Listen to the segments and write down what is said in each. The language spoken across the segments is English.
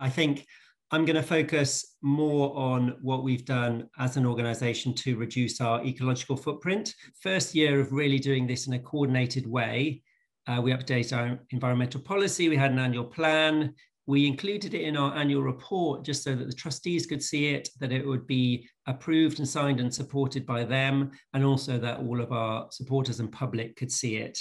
I think I'm going to focus more on what we've done as an organisation to reduce our ecological footprint. First year of really doing this in a coordinated way. We updated our environmental policy. We had an annual plan. We included it in our annual report just so that the trustees could see it, that it would be approved and signed and supported by them, and also that all of our supporters and public could see it.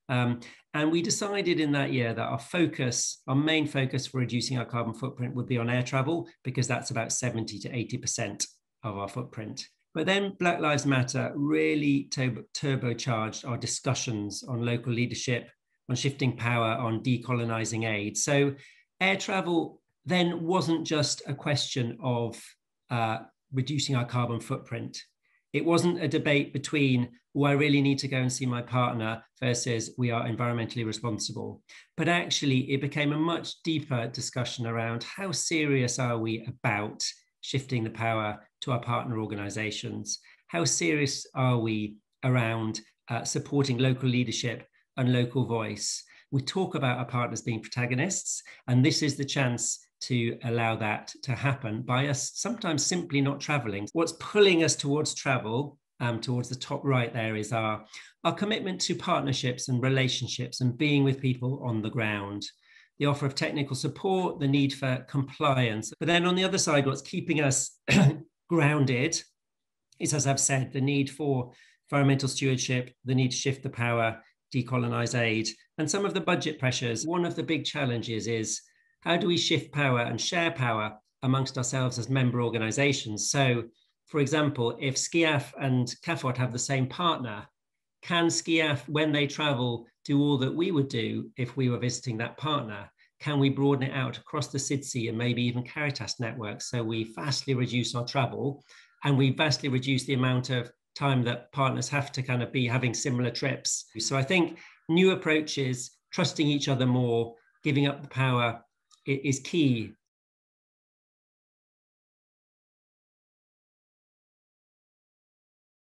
And we decided in that year that our main focus for reducing our carbon footprint would be on air travel, because that's about 70 to 80% of our footprint. But then Black Lives Matter really turbocharged our discussions on local leadership, on shifting power, on decolonizing aid. So air travel then wasn't just a question of reducing our carbon footprint. It wasn't a debate between, oh, I really need to go and see my partner versus we are environmentally responsible. But actually, it became a much deeper discussion around how serious are we about shifting the power to our partner organizations? How serious are we around supporting local leadership and local voice? We talk about our partners being protagonists, and this is the chance to allow that to happen by us sometimes simply not traveling. What's pulling us towards travel, towards the top right there, is our commitment to partnerships and relationships and being with people on the ground. The offer of technical support, the need for compliance. But then on the other side, what's keeping us grounded is, as I've said, the need for environmental stewardship, the need to shift the power, decolonize aid, and some of the budget pressures. One of the big challenges is, how do we shift power and share power amongst ourselves as member organizations? So, for example, if SCIAF and CAFOD have the same partner, can SCIAF, when they travel, do all that we would do if we were visiting that partner? Can we broaden it out across the CIDSE and maybe even Caritas networks, so we vastly reduce our travel and we vastly reduce the amount of time that partners have to kind of be having similar trips? So I think new approaches, trusting each other more, giving up the power is key